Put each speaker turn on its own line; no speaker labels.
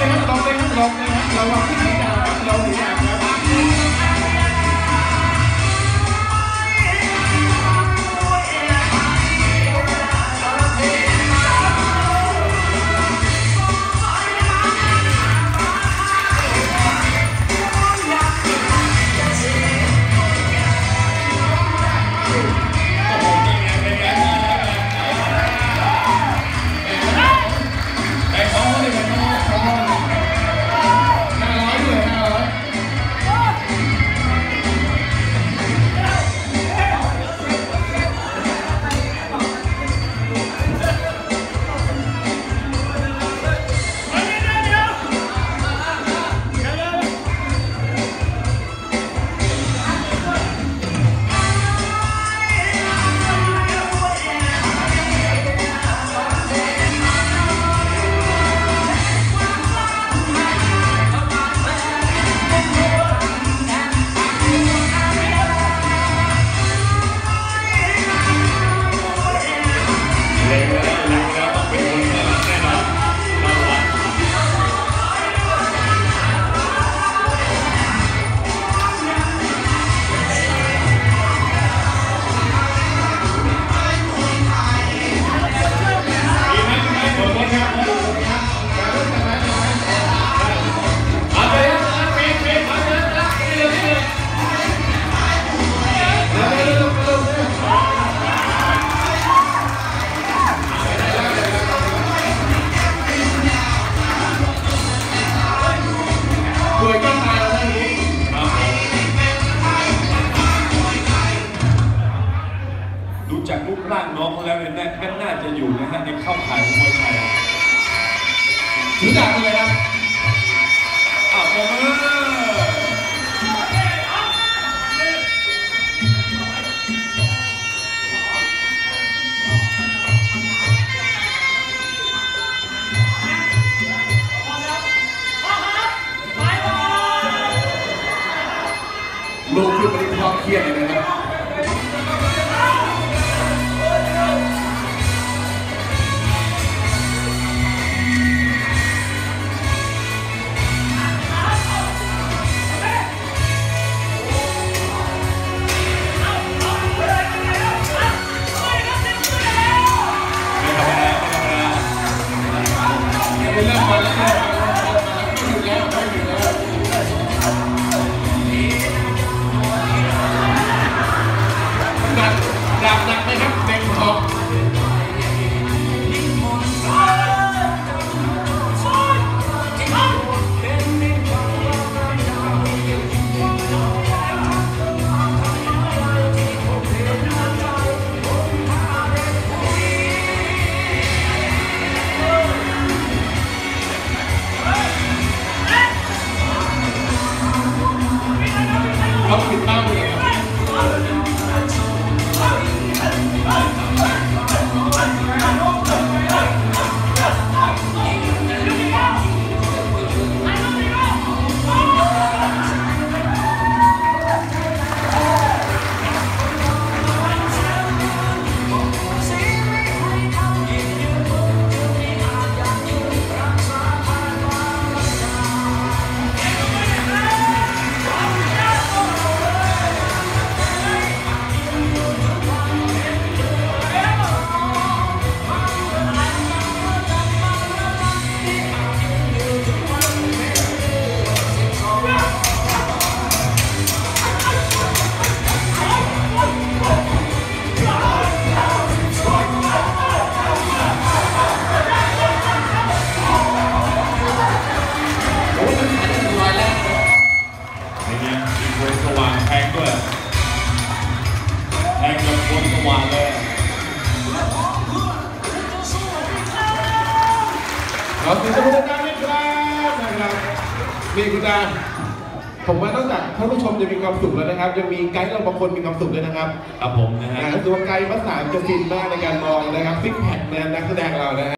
จากรูปร่างน้องเขาแล้วเนี่ยน่าจะอยู่นะฮะในเข้าข่ายของมวยไทยถือดาบไปเลยครับโอ้โหลูกขึ้นมาที่ความเครียดเลยนะครับดาบหนักไหมครับเด็กทองเขาปิดเป้าเลยครับสว่างแทงด้วยแทงกับคนสว่างเลยขอบคุณทุกท่านนะครับนี่คุณตาผมว่านอกจากท่านผู้ชมจะมีความสุขแล้วนะครับยังมีไกด์เราบางคนมีความสุขด้วยนะครับครับผมนะฮะตัวไกด์ภาษาจะฟินมากในการมองนะครับซิกแพคนักแสดงเรานะฮะ